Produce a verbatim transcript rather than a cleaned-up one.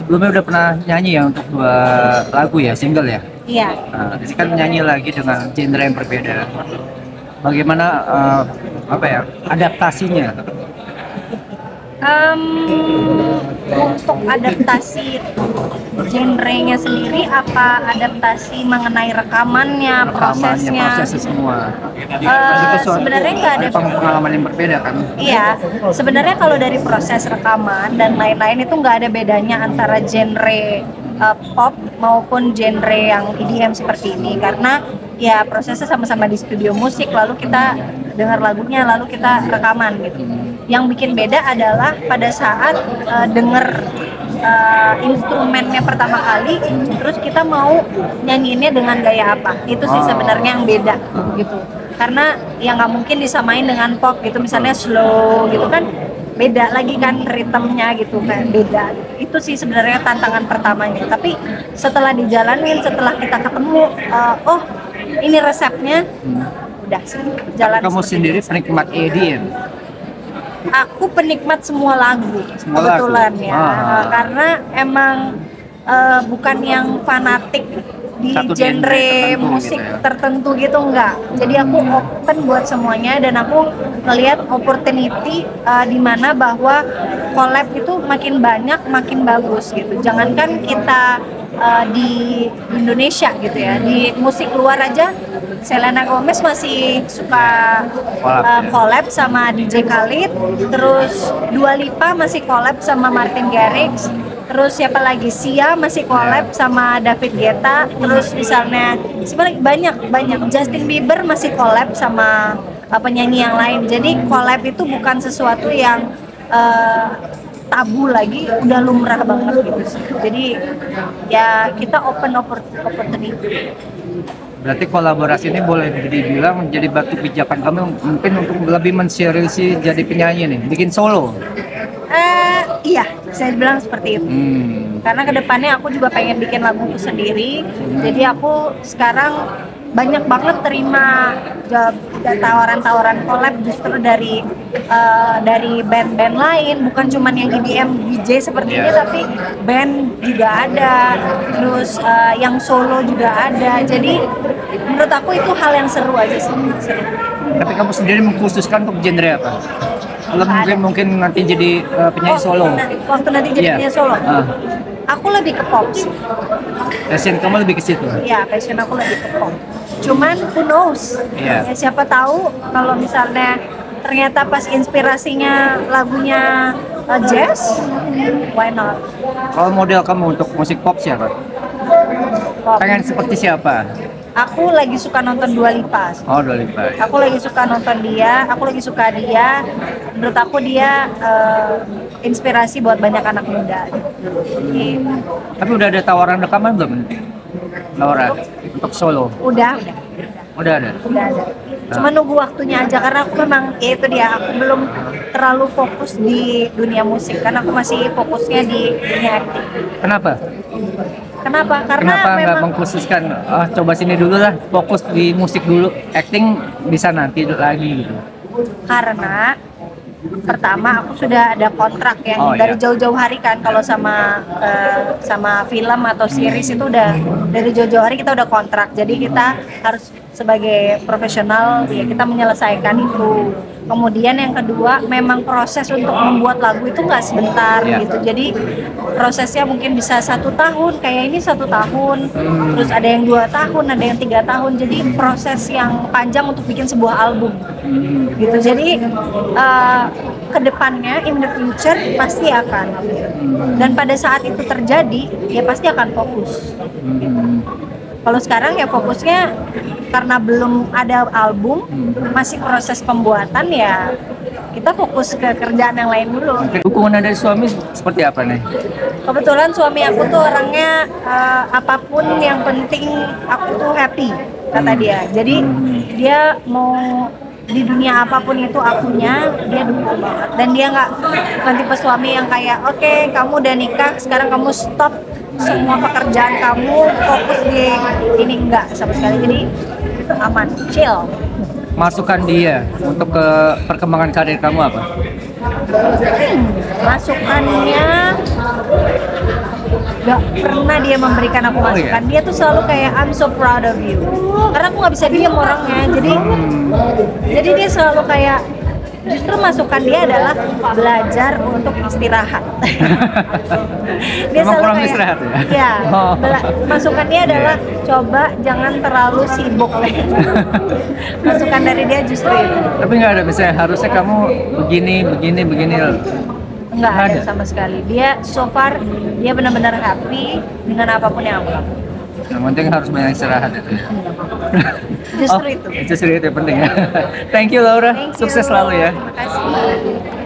sebelumnya udah pernah nyanyi ya untuk dua lagu ya, single ya. Iya. Nah, ini kan nyanyi lagi dengan genre yang berbeda. Bagaimana uh, apa ya adaptasinya? Em, untuk adaptasi genrenya sendiri, apa adaptasi mengenai rekamannya, Rekamannya, prosesnya? prosesnya semua. Eh, sebenarnya nggak ada. Pengalaman yang berbeda kan? Iya, sebenarnya kalau dari proses rekaman dan lain-lain itu nggak ada bedanya antara genre uh, pop maupun genre yang E D M seperti ini, karena ya prosesnya sama-sama di studio musik, lalu kita dengar lagunya, lalu kita rekaman gitu. Yang bikin beda adalah pada saat uh, denger uh, instrumennya pertama kali, terus kita mau nyanyiinnya dengan gaya apa, itu sih sebenarnya yang beda gitu. Karena ya nggak mungkin disamain dengan pop gitu, misalnya slow gitu kan, beda lagi kan ritmenya gitu kan, beda. Itu sih sebenarnya tantangan pertamanya. Tapi setelah dijalanin, setelah kita ketemu, uh, oh ini resepnya, hmm. udah sih jalan. Kamu sendiri itu. Penikmat E D M? Aku penikmat semua lagu, semua kebetulan lagu. ya, Ah. karena emang uh, bukan yang fanatik di Satu genre, genre tertentu musik gitu ya? tertentu gitu enggak. Jadi aku open buat semuanya, dan aku ngelihat opportunity uh, di mana bahwa collab itu makin banyak makin bagus gitu. Jangankan kita uh, di Indonesia gitu ya, di musik luar aja Selena Gomez masih suka collab, uh, ya? collab sama D J Khalid, terus Dua Lipa masih collab sama Martin Garrix. Terus siapa lagi, Sia masih collab sama David Guetta. Terus misalnya sebenarnya banyak banyak Justin Bieber masih collab sama uh, penyanyi yang lain. Jadi collab itu bukan sesuatu yang uh, tabu lagi, udah lumrah banget gitu sih. Jadi ya kita open opportunity. Berarti kolaborasi ini boleh dibilang menjadi batu pijakan kamu mungkin untuk lebih menseriusi jadi penyanyi nih, bikin solo. Eh, iya, saya bilang seperti itu. Hmm. Karena kedepannya aku juga pengen bikin laguku sendiri. Hmm. Jadi aku sekarang banyak banget terima tawaran-tawaran collab justru dari uh, dari band-band lain, bukan cuma yang E D M D J seperti yeah. ini, tapi band juga ada, terus uh, yang solo juga ada. Jadi menurut aku itu hal yang seru aja sih. Seru. Tapi kamu sendiri mengkhususkan untuk genre apa? Kalau mungkin mungkin nanti jadi uh, penyanyi oh, solo. Waktu nanti jadi yeah. penyanyi solo. Uh. Aku lebih ke pop sih. Passion kamu lebih ke situ? Iya, passion aku lebih ke pop. Cuman who knows? Yeah. Ya, siapa tahu kalau misalnya ternyata pas inspirasinya lagunya uh, jazz, why not? Kalau model kamu untuk musik pop siapa? Pop. Pengen seperti siapa? Aku lagi suka nonton Dua Lipa. Oh, Dua Lipa. Aku lagi suka nonton dia, aku lagi suka dia. Menurut aku dia uh, inspirasi buat banyak anak muda. Jadi, tapi udah ada tawaran rekaman belum? Laura untuk solo? Udah, udah. Udah ada? Udah ada. Cuma nunggu waktunya aja, karena aku memang ya itu dia, aku belum terlalu fokus di dunia musik, karena aku masih fokusnya di dunia acting. Kenapa? Kenapa? Karena Kenapa nggak memang mengkhususkan, oh, coba sini dulu lah, fokus di musik dulu, acting bisa nanti lagi gitu? Karena pertama aku sudah ada kontrak yang oh, dari iya. jauh-jauh hari kan, kalau sama uh, sama film atau series itu udah dari jauh-jauh hari kita udah kontrak, jadi kita harus sebagai profesional ya kita menyelesaikan itu. Kemudian yang kedua, memang proses untuk membuat lagu itu nggak sebentar yeah. gitu. Jadi prosesnya mungkin bisa satu tahun, kayak ini satu tahun, hmm. terus ada yang dua tahun, ada yang tiga tahun. Jadi proses yang panjang untuk bikin sebuah album, hmm. gitu. Jadi uh, kedepannya in the future pasti akan. Dan pada saat itu terjadi, ya pasti akan fokus. Hmm. Gitu. Kalau sekarang ya fokusnya karena belum ada album, masih proses pembuatan, ya kita fokus ke kerjaan yang lain dulu. Dukungan dari suami seperti apa nih? Kebetulan suami aku tuh orangnya uh, apapun yang penting aku tuh happy, kata dia. Jadi dia mau di dunia apapun itu akunya, dia dukung banget. Dan dia nggak bukan tipe suami yang kayak oke okay, kamu udah nikah sekarang kamu stop semua pekerjaan kamu, fokus di ini, enggak sama sekali. Jadi aman, chill. Masukan dia untuk ke perkembangan karir kamu apa? Hmm, masukannya gak pernah dia memberikan aku Oh, masukan. iya? Dia tuh selalu kayak I'm so proud of you. Karena aku nggak bisa diem orangnya. Jadi Hmm. jadi dia selalu kayak justru masukan dia adalah belajar untuk istirahat. Dia Emang selalu kurang kayak, istirahat ya? Iya, Oh. bela- masukan dia adalah coba jangan terlalu sibuk. Masukan dari dia justru itu. Tapi nggak ada misalnya harusnya kamu begini, begini, begini. Nggak Nggak ada ada? sama sekali. Dia so far dia benar-benar happy dengan apapun yang aku lakukan. Yang penting harus banyak istirahat itu ya. Justru Oh, itu. Justru itu yang penting ya. Thank you Laura, Thank you. sukses selalu ya. Terima kasih.